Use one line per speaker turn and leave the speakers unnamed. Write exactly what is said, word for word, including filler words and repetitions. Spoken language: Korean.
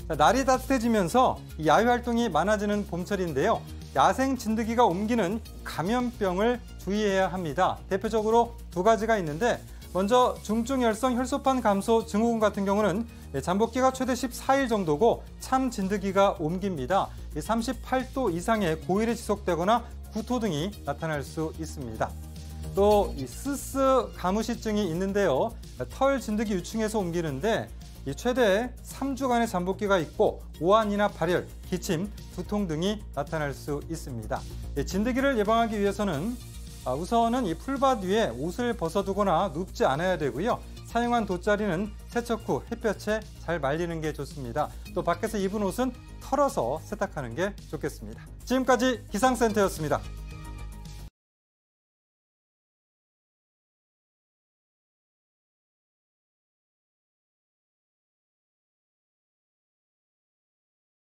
날이 따뜻해지면서 야외 활동이 많아지는 봄철인데요. 야생 진드기가 옮기는 감염병을 주의해야 합니다. 대표적으로 두 가지가 있는데 먼저 중증열성 혈소판 감소 증후군 같은 경우는 잠복기가 최대 십사 일 정도고 참 진드기가 옮깁니다. 삼십팔 도 이상의 고열이 지속되거나 구토 등이 나타날 수 있습니다. 또 이 스스 가무시증이 있는데요. 털 진드기 유충에서 옮기는데 최대 삼 주간의 잠복기가 있고 오한이나 발열, 기침, 두통 등이 나타날 수 있습니다. 진드기를 예방하기 위해서는 우선은 이 풀밭 위에 옷을 벗어두거나 눕지 않아야 되고요. 사용한 돗자리는 세척 후 햇볕에 잘 말리는 게 좋습니다. 또 밖에서 입은 옷은 털어서 세탁하는 게 좋겠습니다. 지금까지 기상센터였습니다.